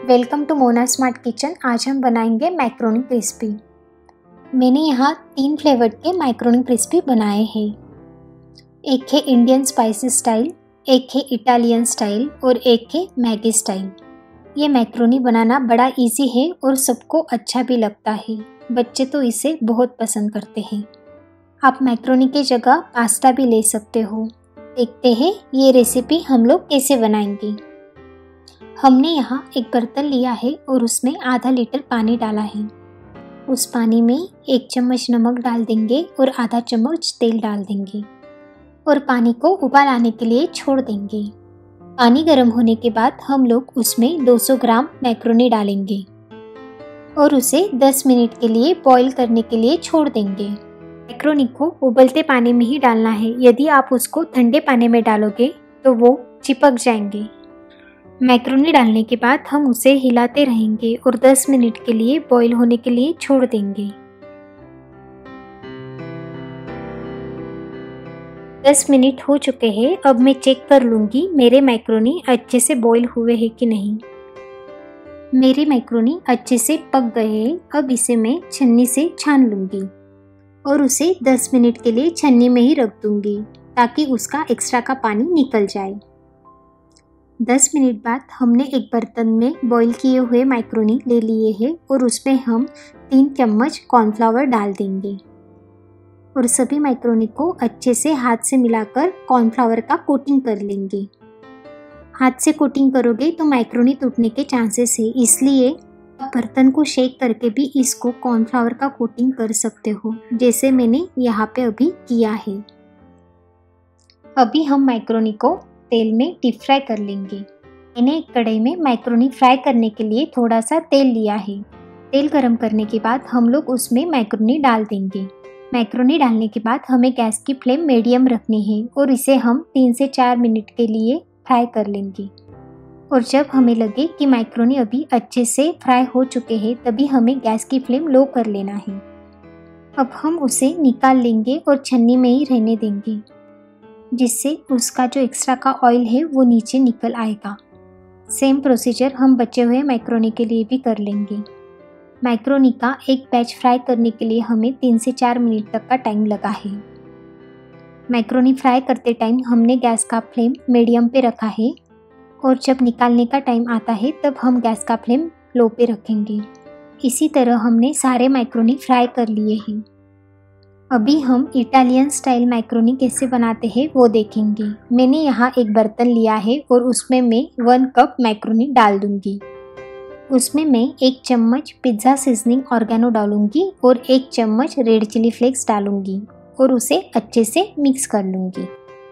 Welcome to Mona smart kitchen. आज हम बनाएंगे मैक्रोनी क्रिस्पी। मैंने यहाँ 3 फ्लेवर के मैक्रोनी क्रिस्पी बनाए हैं। एक है इंडियन स्पाइसी स्टाइल, एक है इटालियन स्टाइल और एक है मैगी स्टाइल। ये मैक्रोनी बनाना बड़ा इजी है और सबको अच्छा भी लगता है। बच्चे तो इसे बहुत पसंद करते हैं। आप मैक्रोनी की जगह पास्ता भी ले सकते हो। देखते हैं ये रेसिपी हम लोग कैसे बनाएंगे। हमने यहाँ एक बर्तन लिया है और उसमें आधा लीटर पानी डाला है। उस पानी में 1 चम्मच नमक डाल देंगे और आधा चम्मच तेल डाल देंगे और पानी को उबाल आने के लिए छोड़ देंगे। पानी गर्म होने के बाद हम लोग उसमें 200 ग्राम मैक्रोनी डालेंगे और उसे 10 मिनट के लिए बॉईल करने के लिए छोड़ देंगे। मैक्रोनी को उबलते पानी में ही डालना है। यदि आप उसको ठंडे पानी में डालोगे तो वो चिपक जाएंगे। मैक्रोनी डालने के बाद हम उसे हिलाते रहेंगे और 10 मिनट के लिए बॉईल होने के लिए छोड़ देंगे। 10 मिनट हो चुके हैं। अब मैं चेक कर लूँगी मेरे मैक्रोनी अच्छे से बॉईल हुए हैं कि नहीं। मेरे मैक्रोनी अच्छे से पक गए हैं। अब इसे मैं छन्नी से छान लूँगी और उसे 10 मिनट के लिए छन्नी में ही रख दूँगी ताकि उसका एक्स्ट्रा का पानी निकल जाए। 10 मिनट बाद हमने एक बर्तन में बॉईल किए हुए मैक्रोनी ले लिए हैं और उसमें हम 3 चम्मच कॉर्नफ्लावर डाल देंगे और सभी मैक्रोनी को अच्छे से हाथ से मिलाकर कॉर्नफ्लावर का कोटिंग कर लेंगे। हाथ से कोटिंग करोगे तो मैक्रोनी टूटने के चांसेस है, इसलिए आप बर्तन को शेक करके भी इसको कॉर्नफ्लावर का कोटिंग कर सकते हो, जैसे मैंने यहाँ पे अभी किया है। अभी हम मैक्रोनी को तेल में डीप फ्राई कर लेंगे। मैंने एक कढ़ाई में मैक्रोनी फ्राई करने के लिए थोड़ा सा तेल लिया है। तेल गरम करने के बाद हम लोग उसमें मैक्रोनी डाल देंगे। मैक्रोनी डालने के बाद हमें गैस की फ्लेम मीडियम रखनी है और इसे हम 3 से 4 मिनट के लिए फ्राई कर लेंगे। और जब हमें लगे कि मैक्रोनी अभी अच्छे से फ्राई हो चुके हैं तभी हमें गैस की फ्लेम लो कर लेना है। अब हम उसे निकाल लेंगे और छन्नी में ही रहने देंगे, जिससे उसका जो एक्स्ट्रा का ऑयल है वो नीचे निकल आएगा। सेम प्रोसीजर हम बचे हुए मैक्रोनी के लिए भी कर लेंगे। मैक्रोनी का एक बैच फ्राई करने के लिए हमें 3 से 4 मिनट तक का टाइम लगा है। मैक्रोनी फ्राई करते टाइम हमने गैस का फ्लेम मीडियम पे रखा है और जब निकालने का टाइम आता है तब हम गैस का फ्लेम लो पे रखेंगे। इसी तरह हमने सारे मैक्रोनी फ्राई कर लिए हैं। अभी हम इटालियन स्टाइल मैक्रोनी कैसे बनाते हैं वो देखेंगे। मैंने यहाँ एक बर्तन लिया है और उसमें मैं 1 कप मैक्रोनी डाल दूँगी। उसमें मैं 1 चम्मच पिज़्ज़ा सीजनिंग ऑर्गेनो डालूँगी और 1 चम्मच रेड चिली फ्लेक्स डालूँगी और उसे अच्छे से मिक्स कर लूँगी।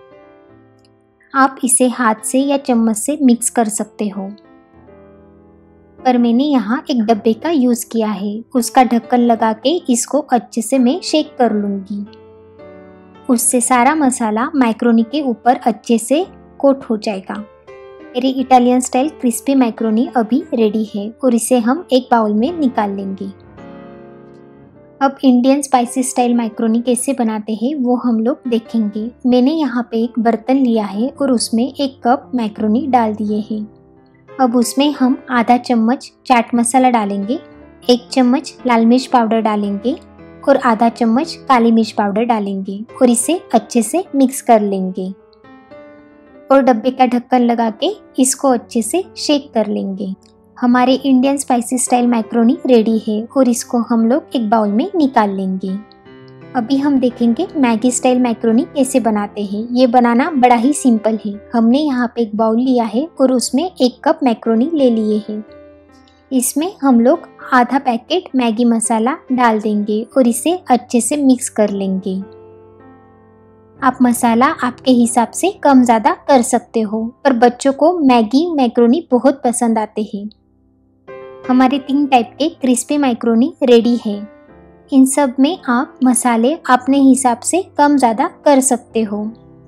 आप इसे हाथ से या चम्मच से मिक्स कर सकते हो, पर मैंने यहाँ एक डब्बे का यूज़ किया है। उसका ढक्कन लगा के इसको अच्छे से मैं शेक कर लूँगी। उससे सारा मसाला मैक्रोनी के ऊपर अच्छे से कोट हो जाएगा। मेरी इटालियन स्टाइल क्रिस्पी मैक्रोनी अभी रेडी है और इसे हम एक बाउल में निकाल लेंगे। अब इंडियन स्पाइसी स्टाइल मैक्रोनी कैसे बनाते हैं वो हम लोग देखेंगे। मैंने यहाँ पे एक बर्तन लिया है और उसमें 1 कप मैक्रोनी डाल दिए हैं। अब उसमें हम आधा चम्मच चाट मसाला डालेंगे, 1 चम्मच लाल मिर्च पाउडर डालेंगे और आधा चम्मच काली मिर्च पाउडर डालेंगे और इसे अच्छे से मिक्स कर लेंगे और डब्बे का ढक्कन लगा के इसको अच्छे से शेक कर लेंगे। हमारे Indian spicy style macaroni ready है और इसको हम लोग एक बाउल में निकाल लेंगे। अभी हम देखेंगे मैगी स्टाइल मैक्रोनी कैसे बनाते हैं। ये बनाना बड़ा ही सिंपल है। हमने यहाँ पे एक बाउल लिया है और उसमें 1 कप मैक्रोनी ले लिए हैं। इसमें हम लोग आधा पैकेट मैगी मसाला डाल देंगे और इसे अच्छे से मिक्स कर लेंगे। आप मसाला आपके हिसाब से कम ज़्यादा कर सकते हो, पर बच्चों को मैगी मैक्रोनी बहुत पसंद आते हैं। हमारे 3 टाइप के क्रिस्पी मैक्रोनी रेडी है। इन सब में आप मसाले अपने हिसाब से कम ज़्यादा कर सकते हो।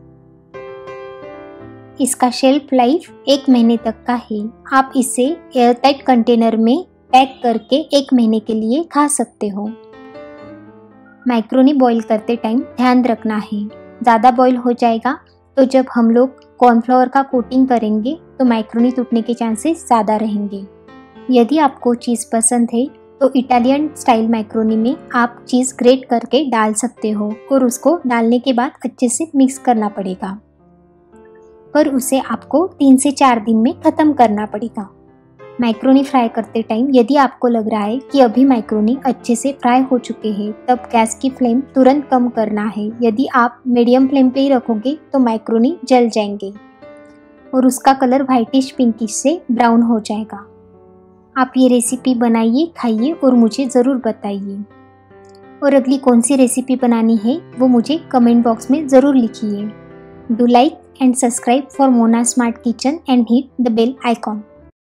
इसका शेल्फ लाइफ 1 महीने तक का है। आप इसे एयरटाइट कंटेनर में पैक करके 1 महीने के लिए खा सकते हो। मैक्रोनी बॉईल करते टाइम ध्यान रखना है, ज़्यादा बॉईल हो जाएगा तो जब हम लोग कॉर्नफ्लोर का कोटिंग करेंगे तो मैक्रोनी टूटने के चांसेस ज़्यादा रहेंगे। यदि आपको चीज़ पसंद है तो इटालियन स्टाइल मैक्रोनी में आप चीज़ ग्रेट करके डाल सकते हो और उसको डालने के बाद अच्छे से मिक्स करना पड़ेगा, पर उसे आपको 3 से 4 दिन में ख़त्म करना पड़ेगा। मैक्रोनी फ्राई करते टाइम यदि आपको लग रहा है कि अभी मैक्रोनी अच्छे से फ्राई हो चुके हैं, तब गैस की फ्लेम तुरंत कम करना है। यदि आप मीडियम फ्लेम पे ही रखोगे तो मैक्रोनी जल जाएंगे और उसका कलर वाइटिश पिंकिश से ब्राउन हो जाएगा। आप ये रेसिपी बनाइए, खाइए और मुझे ज़रूर बताइए। और अगली कौन सी रेसिपी बनानी है वो मुझे कमेंट बॉक्स में ज़रूर लिखिए। Do like and subscribe for Mona Smart Kitchen and hit the bell icon.